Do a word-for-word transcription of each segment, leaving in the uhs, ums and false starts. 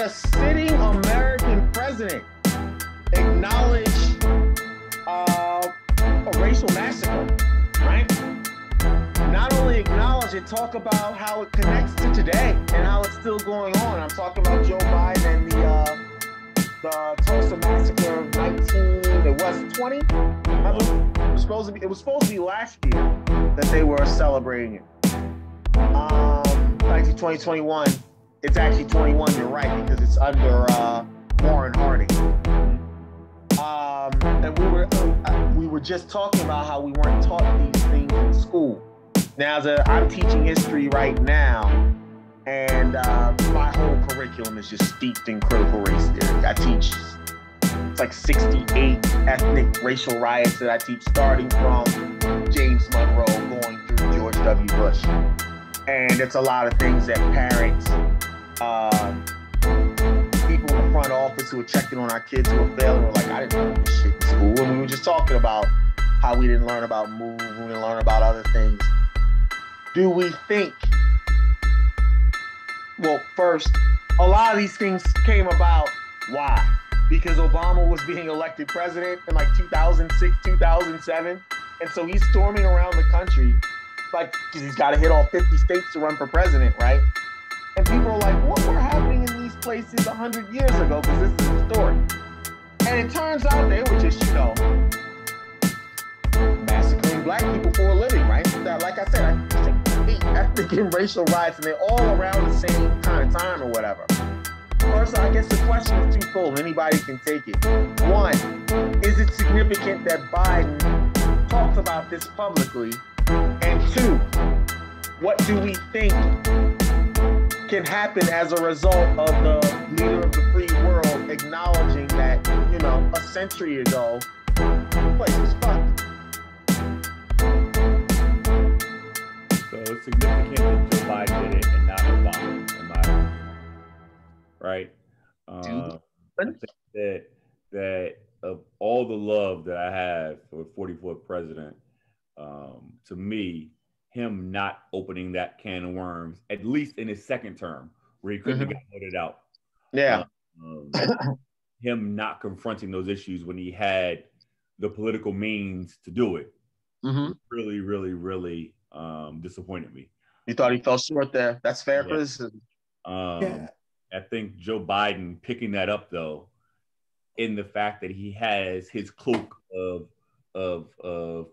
a sitting American president acknowledge uh, a racial massacre, right? Not only acknowledge it, talk about how it connects to today and how it's still going on. I'm talking about Joe Biden and the uh, the Tulsa massacre of nineteen, it was twenty, I believe. It was supposed to be, it was supposed to be last year that they were celebrating it. Um, nineteen, twenty, twenty-one. It's actually twenty-one, you're right, because it's under uh, Warren Harding. Um, and we were uh, we were just talking about how we weren't taught these things in school. Now, that I'm teaching history right now, and uh, my whole curriculum is just steeped in critical race theory. I teach, it's like sixty-eight ethnic racial riots that I teach, starting from James Monroe going through George W. Bush. And it's a lot of things that parents, uh, people in the front office who are checking on our kids who are failing were like, I didn't learn this shit in school. And we were just talking about how we didn't learn about move, we didn't learn about other things. Do we think, well, first, a lot of these things came about, why? Because Obama was being elected president in like two thousand six, two thousand seven. And so he's storming around the country, like, because he's got to hit all fifty states to run for president, right? And people are like, what were happening in these places one hundred years ago? Because this is the story. And it turns out they were just, you know, massacring black people for a living, right? That, like I said, I think ethnic and racial riots, and they're all around the same kind of time or whatever. First, I guess the question is twofold. Anybody can take it. One, is it significant that Biden talks about this publicly? And two, what do we think can happen as a result of the leader of the free world acknowledging that, you know, a century ago, the place was fucked? So it's significant that Joe Biden did it and not Obama, in my opinion. Right? Um, I think that, that of all the love that I have for forty-fourth president, um, to me, him not opening that can of worms, at least in his second term, where he couldn't mm-hmm. have got voted out. Yeah. Um, um, him not confronting those issues when he had the political means to do it mm-hmm. really, really, really um, disappointed me. You thought he fell short there? That's fair yeah. criticism. Um, yeah. I think Joe Biden picking that up, though, in the fact that he has his cloak of of of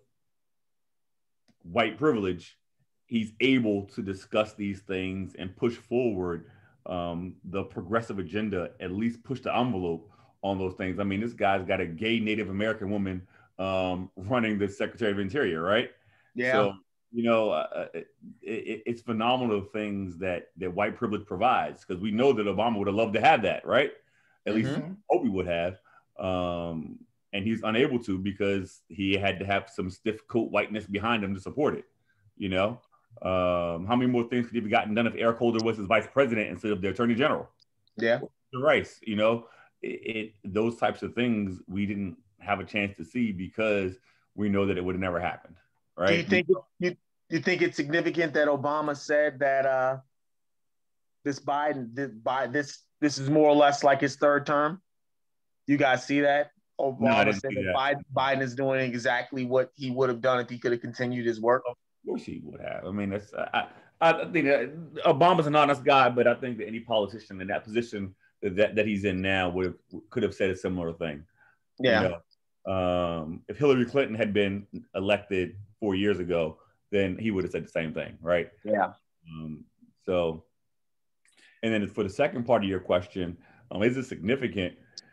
white privilege, he's able to discuss these things and push forward um, the progressive agenda, at least push the envelope on those things. I mean, this guy's got a gay Native American woman um, running the Secretary of Interior, right? Yeah. So, you know, uh, it, it, it's phenomenal things that, that white privilege provides, because we know that Obama would have loved to have that, right? At mm-hmm. least hope he would have. Um, and he's unable to because he had to have some stiff coat whiteness behind him to support it, you know? Um, how many more things could he have gotten done if Eric Holder was his vice president instead of the attorney general? Yeah. The Rice, you know, it, it those types of things we didn't have a chance to see because we know that it would have never happened, right? Do you think you you think it's significant that Obama said that uh, this Biden this, by this this is more or less like his third term? You guys see that? Obama no, I didn't said see that that. Biden, Biden is doing exactly what he would have done if he could have continued his work. Of course he would have. I mean, that's I, I think that Obama's an honest guy, but I think that any politician in that position that that, that he's in now would have could have said a similar thing. Yeah. You know? um, if Hillary Clinton had been elected four years ago, then he would have said the same thing, right? Yeah. Um, so, and then for the second part of your question, um, is it significant?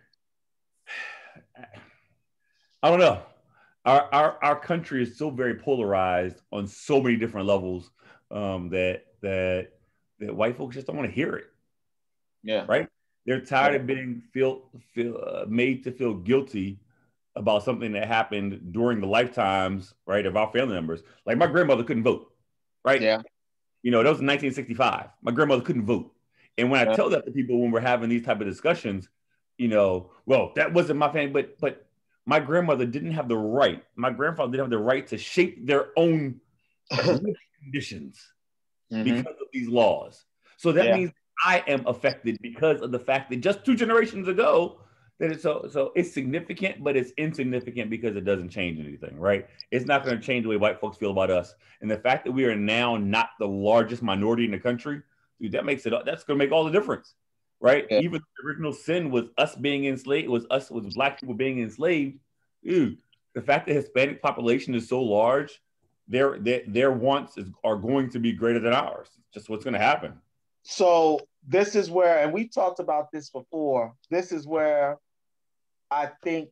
I don't know. Our, our our country is so very polarized on so many different levels um, that that that white folks just don't want to hear it. Yeah. Right. They're tired of being feel feel uh, made to feel guilty about something that happened during the lifetimes, right, of our family members. Like my grandmother couldn't vote. Right. Yeah. You know, that was in nineteen sixty-five. My grandmother couldn't vote. And when I tell that to people when we're having these type of discussions, you know, well, that wasn't my family, but but my grandmother didn't have the right. My grandfather didn't have the right to shape their own conditions mm-hmm. because of these laws. So that yeah. means I am affected because of the fact that just two generations ago, that it's so so it's significant, but it's insignificant because it doesn't change anything, right? It's not going to change the way white folks feel about us. And the fact that we are now not the largest minority in the country, dude, that makes it that's going to make all the difference, right? Yeah. Even the original sin was us being enslaved, was us was black people being enslaved. Dude, the fact that Hispanic population is so large, their their, their wants is, are going to be greater than ours. It's just what's going to happen. So this is where, and we talked about this before, this is where I think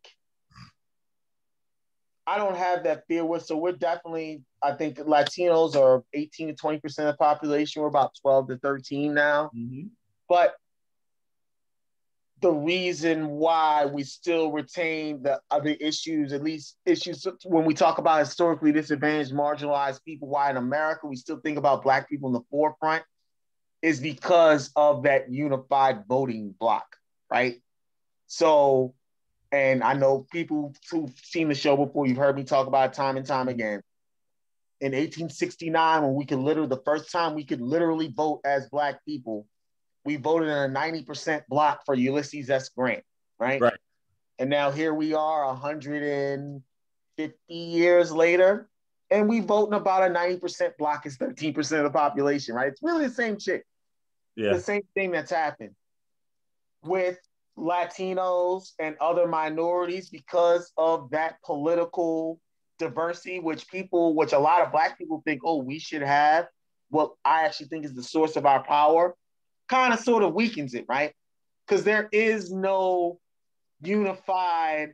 I don't have that fear with. So we're definitely, I think Latinos are eighteen to twenty percent of the population. We're about twelve to thirteen now. Mm-hmm. But the reason why we still retain the other issues, at least issues when we talk about historically disadvantaged, marginalized people, why in America we still think about Black people in the forefront, is because of that unified voting bloc, right? So, and I know people who've seen the show before, you've heard me talk about it time and time again. In eighteen sixty-nine, when we could literally, the first time we could literally vote as Black people, we voted in a ninety percent block for Ulysses S. Grant, right? Right. And now here we are one hundred fifty years later, and we vote in about a ninety percent block as thirteen percent of the population, right? It's really the same shit. Yeah. The same thing that's happened with Latinos and other minorities because of that political diversity, which people, which a lot of Black people think, oh, we should have, what I actually think is the source of our power, kind of sort of weakens it, right? Because there is no unified,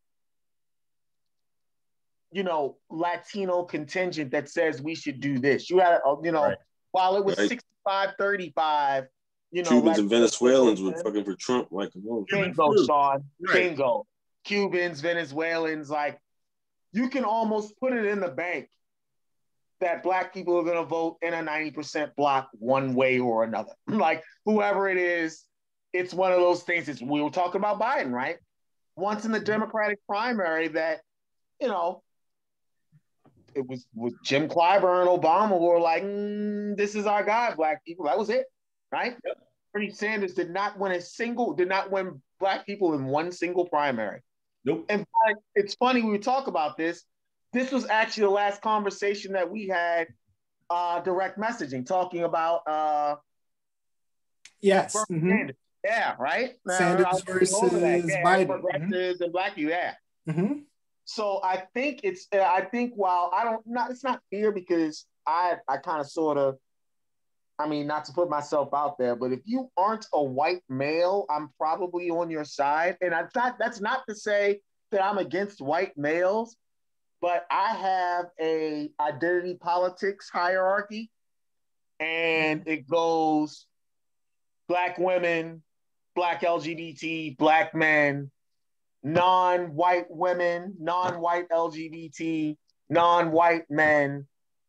you know, Latino contingent that says we should do this. You had, you know, right. While it was right. sixty-five thirty-five, you know, Cubans and Venezuelans were fucking for Trump, like, bingo, Sean, right. bingo. Cubans, Venezuelans, like, you can almost put it in the bank that Black people are going to vote in a ninety percent block one way or another. Like, whoever it is, it's one of those things. It's, we were talking about Biden, right? Once in the Democratic primary that, you know, it was with Jim Clyburn and Obama who were like, mm, this is our guy, Black people. That was it, right? Yep. Bernie Sanders did not win a single, did not win Black people in one single primary. Nope. In fact, it's funny when we talk about this, this was actually the last conversation that we had uh, direct messaging, talking about uh, yes. Mm-hmm. Yeah, right? Sanders now, versus yeah, Biden. Progressives mm-hmm. and Black people, yeah. Mm-hmm. So I think it's, uh, I think while I don't, not, it's not fear because I, I kind of sort of, I mean, not to put myself out there, but if you aren't a white male, I'm probably on your side. And I thought that's not to say that I'm against white males, but I have a identity politics hierarchy, and it goes Black women, Black L G B T, Black men, non-white women, non-white L G B T, non-white men,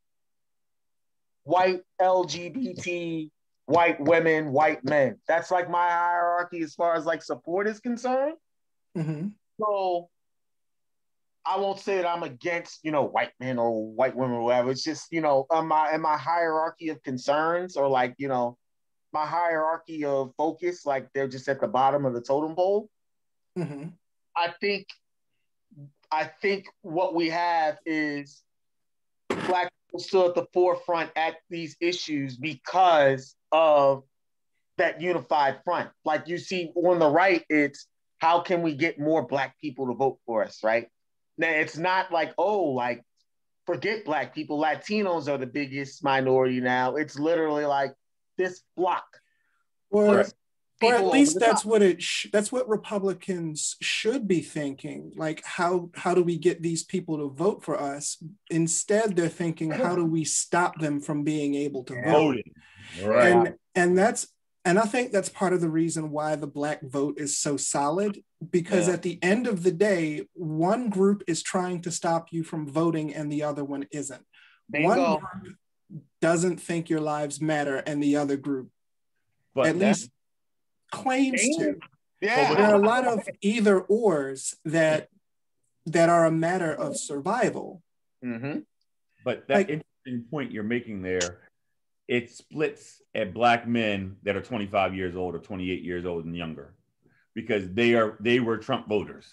white L G B T, white women, white men. That's like my hierarchy as far as like support is concerned. Mm-hmm. So I won't say that I'm against, you know, white men or white women or whatever. It's just, you know, um, my in my hierarchy of concerns, or like, you know, my hierarchy of focus, like they're just at the bottom of the totem pole. Mm-hmm. I think, I think what we have is Black people still at the forefront at these issues because of that unified front. Like you see on the right, it's how can we get more Black people to vote for us, right? Now it's not like, oh, like forget Black people, Latinos are the biggest minority now. It's literally like this block. Or, or at least that's what it. Sh- that's what Republicans should be thinking. Like, how how do we get these people to vote for us? Instead, they're thinking, how do we stop them from being able to vote? Right. And and that's and I think that's part of the reason why the Black vote is so solid. Because yeah. at the end of the day, one group is trying to stop you from voting, and the other one isn't. Bingo. One group doesn't think your lives matter, and the other group But at least claims to. Yeah. There are a lot of either ors that that are a matter of survival. Mm-hmm. But that like, interesting point you're making there, it splits at black men that are twenty-five years old or twenty-eight years old and younger, because they are they were Trump voters.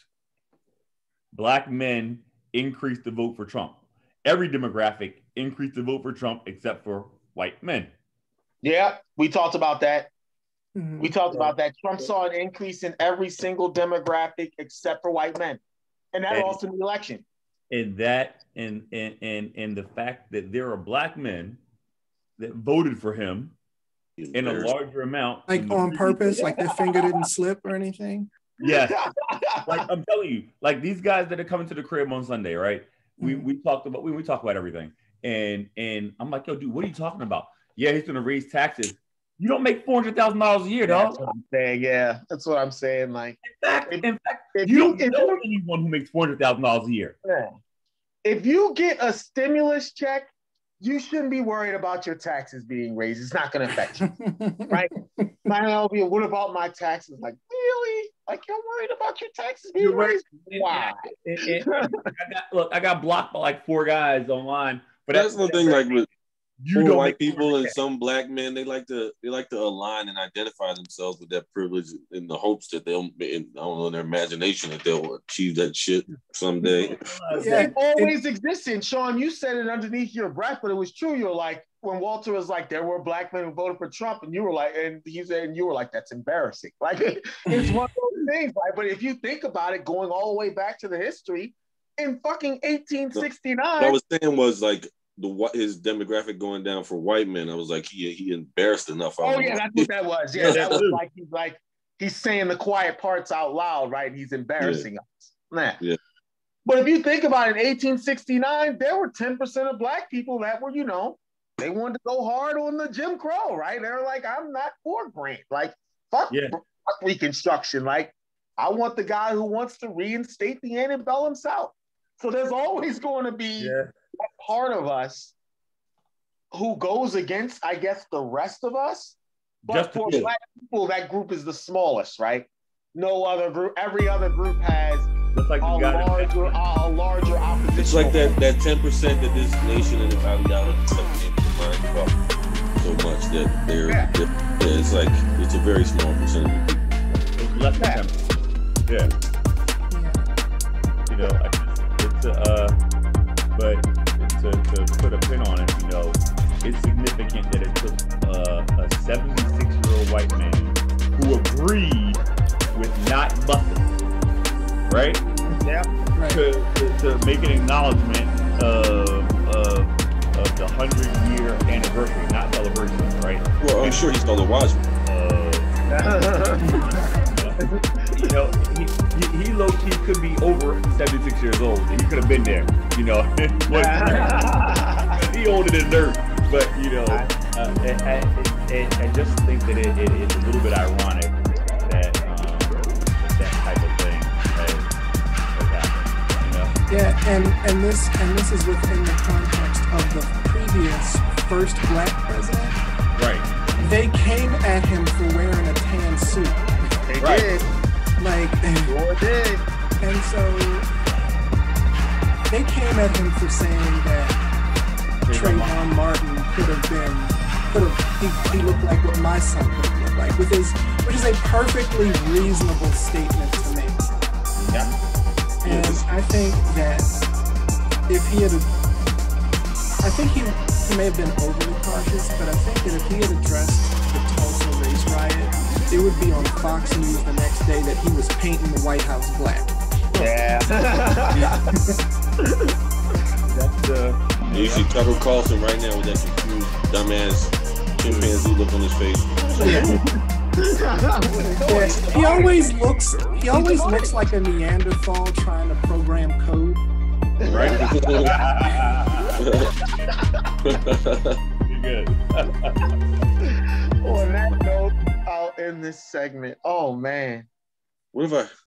Black men increased the vote for Trump. Every demographic increased the vote for Trump except for white men. Yeah, we talked about that. Mhm. We talked about that. Trump saw an increase in every single demographic except for white men. And that And- lost in the election. And that and and and and the fact that there are black men that voted for him in a larger amount. Like on purpose, like their finger didn't slip or anything. Yes. Like I'm telling you, like these guys that are coming to the crib on Sunday, right? We Mhm. we talked about we, we talk about everything. And and I'm like, yo, dude, what are you talking about? Yeah, he's gonna raise taxes. You don't make four hundred thousand dollars a year, That's dog. what I'm saying. Yeah, that's what I'm saying. Like, In fact, If- in fact, if you you- don't if know you- anyone who makes four hundred thousand dollars a year. yeah. If you get a stimulus check, you shouldn't be worried about your taxes being raised. It's not going to affect you. Right? Might not be, what about my taxes? Like, really? Like, you're worried about your taxes being You're right. raised? Why? And- and- and I got, look, I got blocked by like four guys online. But That's the thing, like with you poor don't white make people and some black men, they like to they like to align and identify themselves with that privilege in the hopes that they'll, in, I don't know, in their imagination that they'll achieve that shit someday. Yeah, It always existed. Sean, you said it underneath your breath, but it was true. You were like, when Walter was like, there were black men who voted for Trump, and you were like, and he said, and you were like, that's embarrassing. Like, it's one of those things, right? But if you think about it, going all the way back to the history, in fucking eighteen sixty-nine. What I was saying was like the what his demographic going down for white men. I was like, he he embarrassed enough. I Oh don't yeah, know. that's what that was. Yeah, that was like he's like he's saying the quiet parts out loud, right? He's embarrassing us. Nah. Yeah. But if you think about it, in eighteen sixty-nine, there were ten percent of black people that were, you know, they wanted to go hard on the Jim Crow, right? They were like, I'm not for Grant. Like, fuck, Yeah. fuck Reconstruction. Like, I want the guy who wants to reinstate the antebellum South. So there's always going to be Yeah. that part of us who goes against, I guess, the rest of us. But Just- for yeah. black people, that group is the smallest, right? No other group, every other group has Just like a the guy that- larger, a larger opposition. It's like that that ten percent that this nation and its ideology have been mind about so much that they're, Yeah. they're yeah, it's like it's a very small percentage of people. It's less than ten percent. Yeah. You know, I just, it's a, uh, but to, to put a pin on it, you know, it's significant that it took uh, a seventy-six-year-old white man who agreed with not busing, right? Yeah. Right. To, to, to make an acknowledgement of, of, of the hundred-year anniversary, not celebration, right? Well, I'm sure he saw the Watchmen. Uh, you know, he, he, he low-key could be over seventy-six years old. He could have been there, you know. He older than dirt, but, you know, uh, and, and, and I just think that it, it, it's a little bit ironic that um, that type of thing has, has happened, you know. Yeah, and and this and this is within the context of the previous first black president. Right. They came at him for wearing a tan suit, They Right. did. like, and, Sure did. and so they came at him for saying that Trayvon Martin could have been, could have he, he looked like what my son could have looked like, with his, which is a perfectly reasonable statement to make. Yeah. And I think that if he had, I think he, he may have been overly cautious, but I think that if he had addressed the Tulsa race riot, it would be on Fox News the next day that he was painting the White House black. Yeah. That's uh, You see Tucker Carlson right now with that confused, dumbass chimpanzee look on his face. Yeah, he always looks, he always looks like a Neanderthal trying to program code. right. You're good. On that note, I'll end this segment. Oh man. What if I